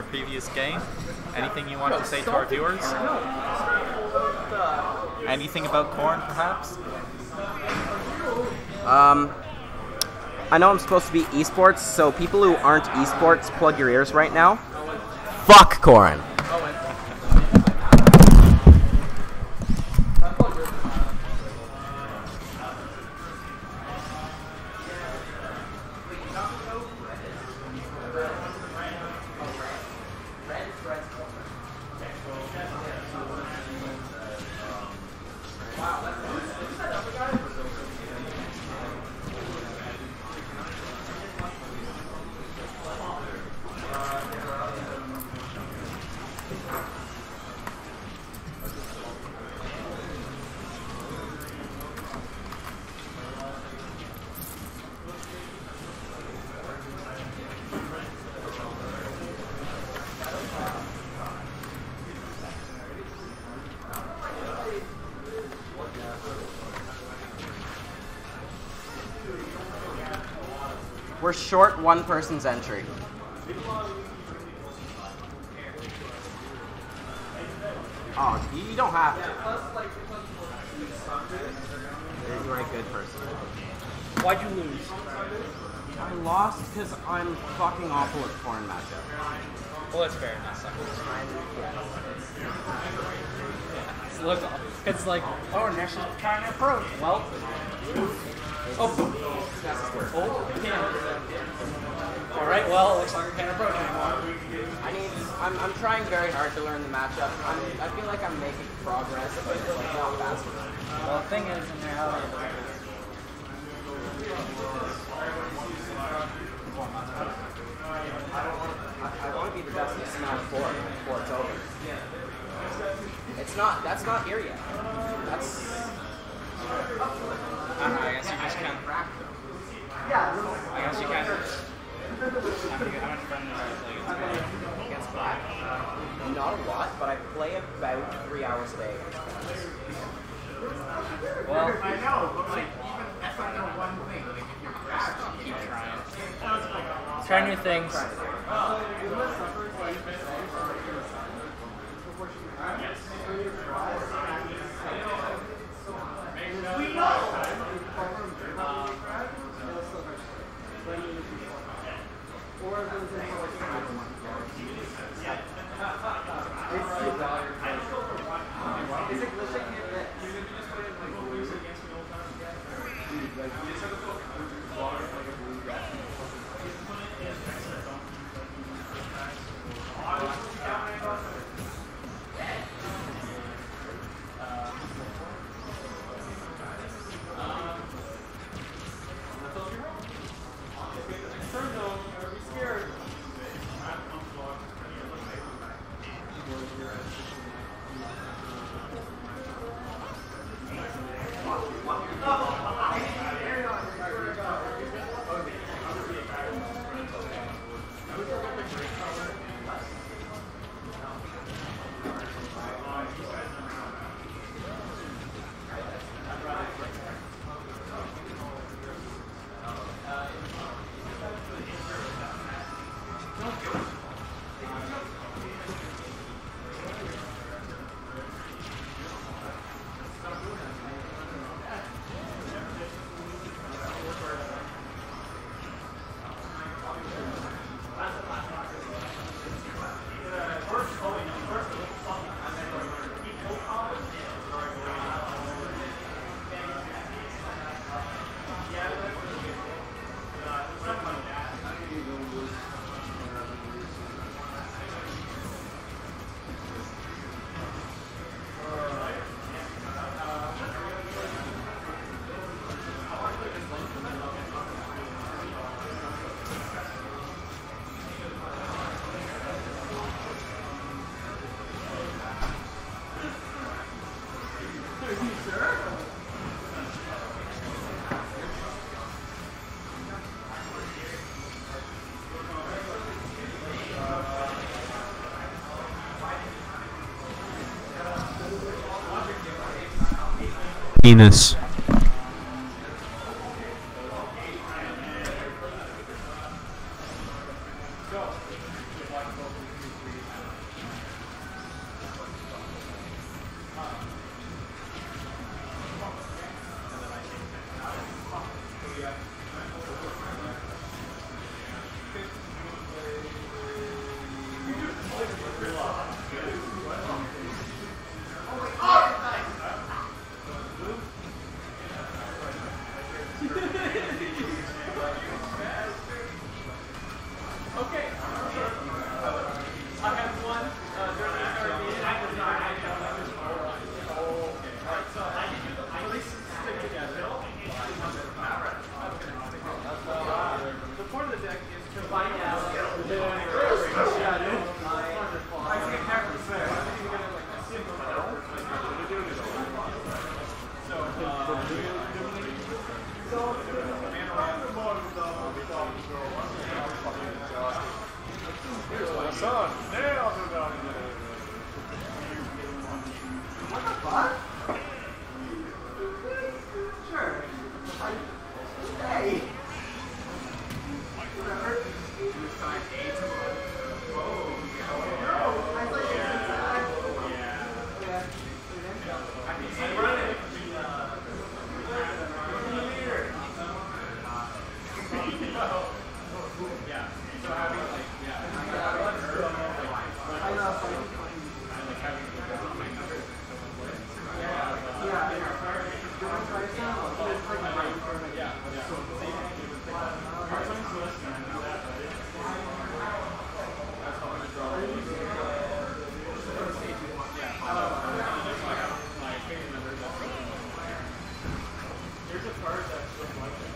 previous game. Anything you want to say to our viewers? Anything about Corrin, perhaps? I know I'm supposed to be esports, so people who aren't esports, plug your ears right now. Fuck Corrin. We're short one person's entry. Oh, you don't have to. You're a good person. Why'd you lose? I lost because I'm fucking awful at foreign matchup. Well, that's fair. That sucks. It's like, oh, Nash is trying to approach. Well, all right. Well, it looks like I can't approach anymore. I'm trying very hard to learn the matchup. I feel like I'm making progress, but it's like not fast enough. Well, the thing is, in reality, I want to be the best at Smash 4 before it's over. It's not. That's not here yet. That's. I don't know. I guess you just can't. I guess you can't. How much fun is it like Against Black? Not a lot, but I play about 3 hours a day against Black. Well, I know, but like, even that's not the one thing. Like, if you're just keep trying. Try new things. Penis. Son, nails are down there. What the fuck? Sure. Hey. Whatever. Suicide A tomorrow. Oh, I thought you said that. yeah. Yeah. I can see running. Yeah. So having like, yeah. I know. Here's a card that's just like that.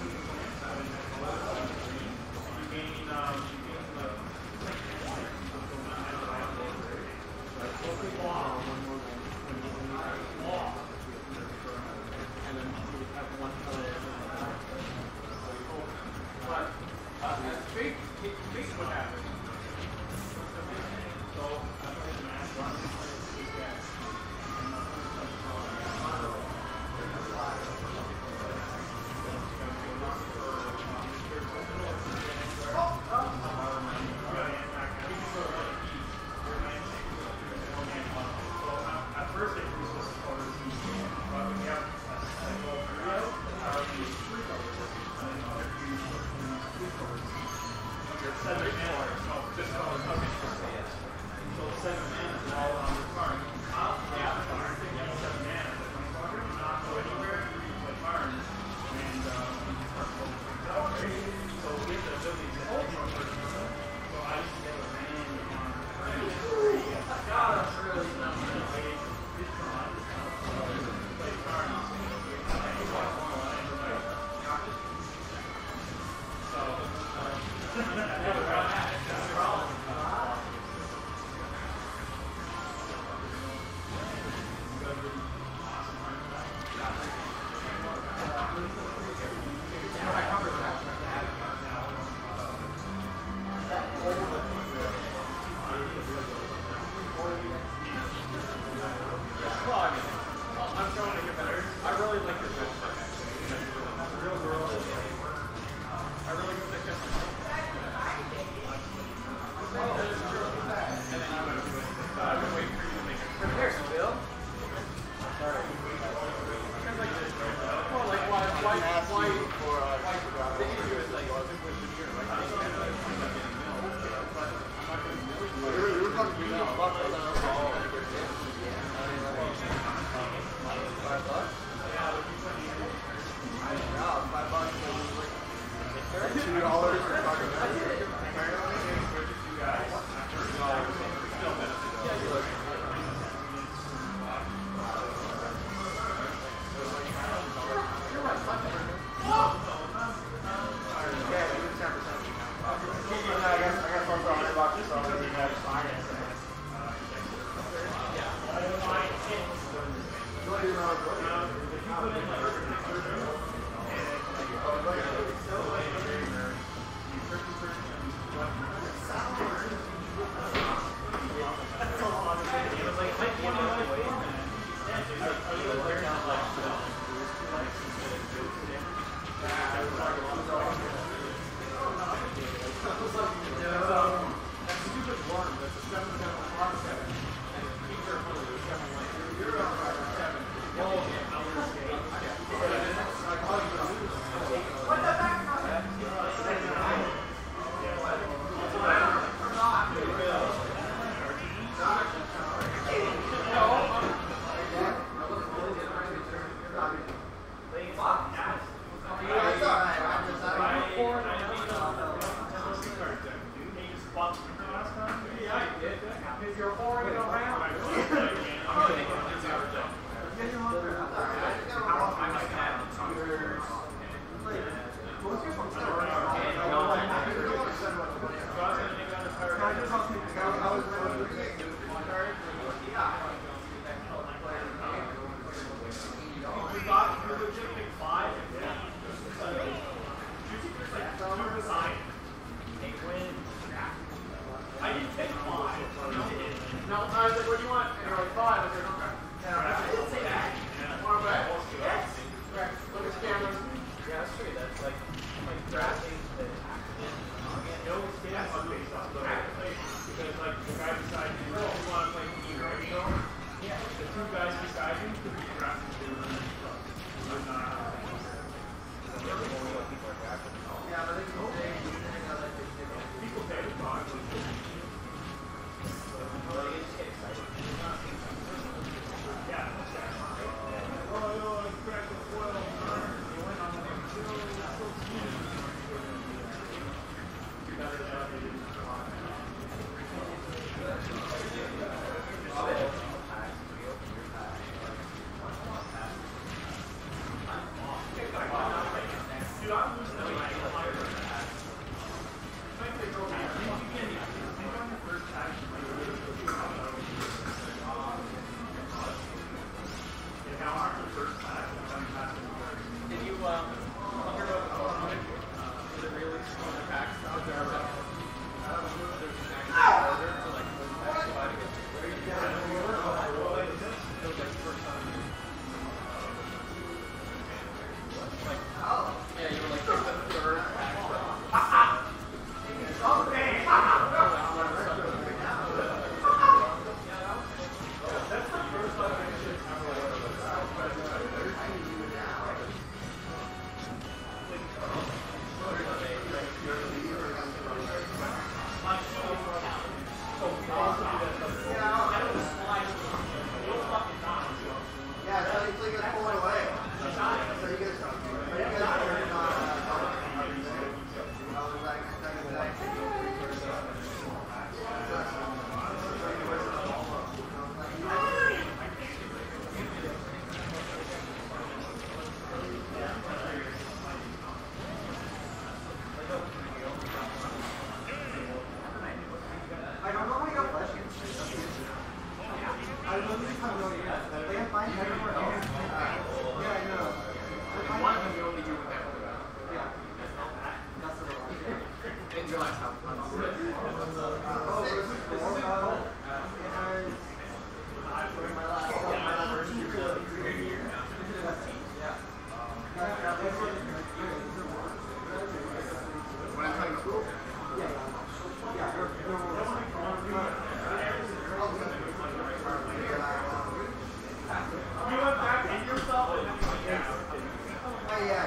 You gain and then you have one other. But as fake what happens. So at first it was just colors, but we have seven mana, so just colors. Okay. So 7 mana is all on the card. Yeah, the card, you have 7 mana. Not go anywhere, you play cards, and so we have the ability to hold more cards. So I used to get a random on God, that's really not play cards. I'm trying to get better. I really like this one. Real world. I really like this one. And then I'm going to do it. I'm going to wait for you to make it. There's Bill. Sorry. Well, like, why the issue is like, I didn't No, I was like, what do you want? And you're like, 5. I was like, okay. I didn't say that. Want to bet? Yes. Okay. Look at the camera. Yeah, that's true. That's like drafting the No, it's based on because like the guy beside you, if you want to play Yu-Gi-Oh, the 2 guys beside you could be drafted to the next club. But not Yeah, but it's okay. people pay the cost. Yeah. Oh, I cracked the foil. You went on the next show. That's so sweet. Did you, wonder about the tournament? Is it really on the packs out there? There's an actual order to like packs to buy to get. It was like the first time. Like, yeah, you were like the 3rd pack. Yeah, so you take it pull it away. So you get something. You guys I don't know how you got flash games. I don't think I'm really good. They have fine everywhere else. Yeah, I know. One of them you only do with that. Yeah. That's the one. Didn't realize how fun it was. Oh, this is cool. My last version. When I'm trying to school. You went back in yourself and Oh, yeah,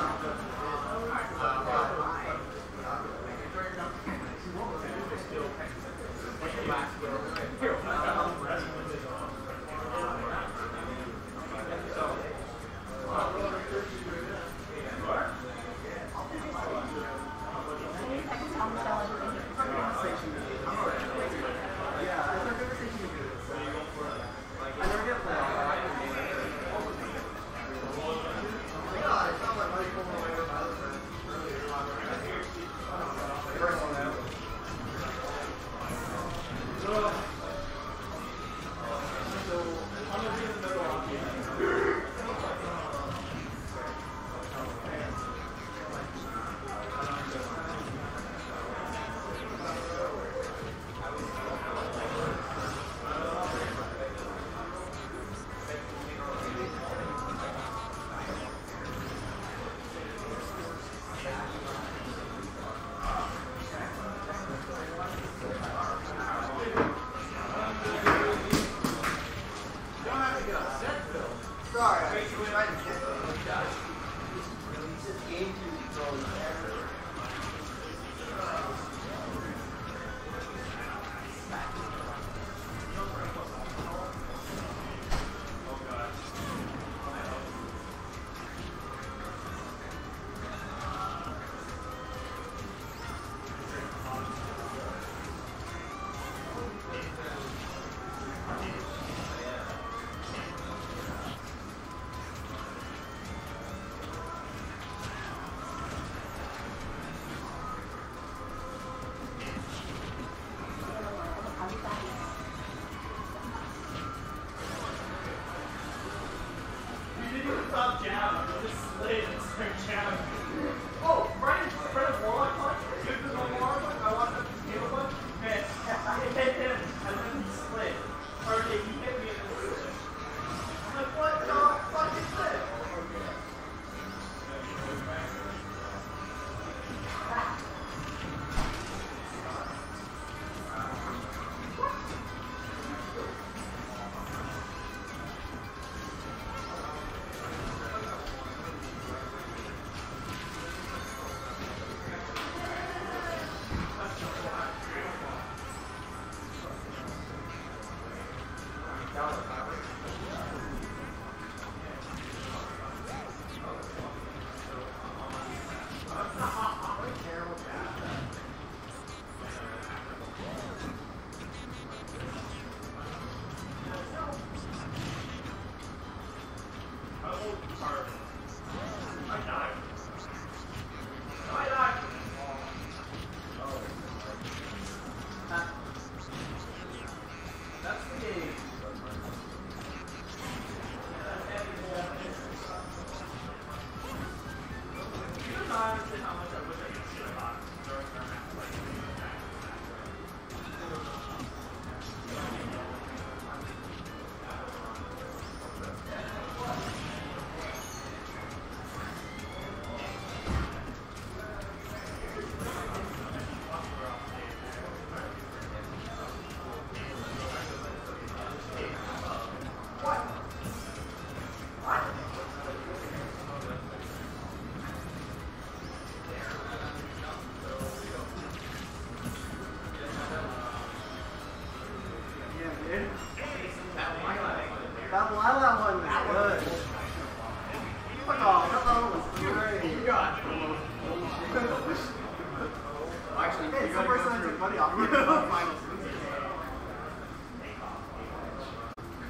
Sorry, I was trying to get this game to go there.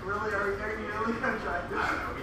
Really, are you really gonna try this?